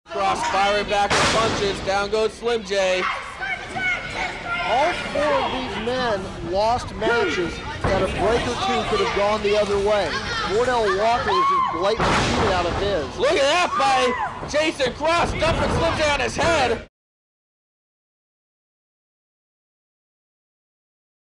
Cross firing back with punches. Down goes Slim J. All four of these men lost matches that a break or two could have gone the other way. Wardell Walker was just blatantly cheated out of his. Look at that by Jason Cross, dumping Slim J on his head.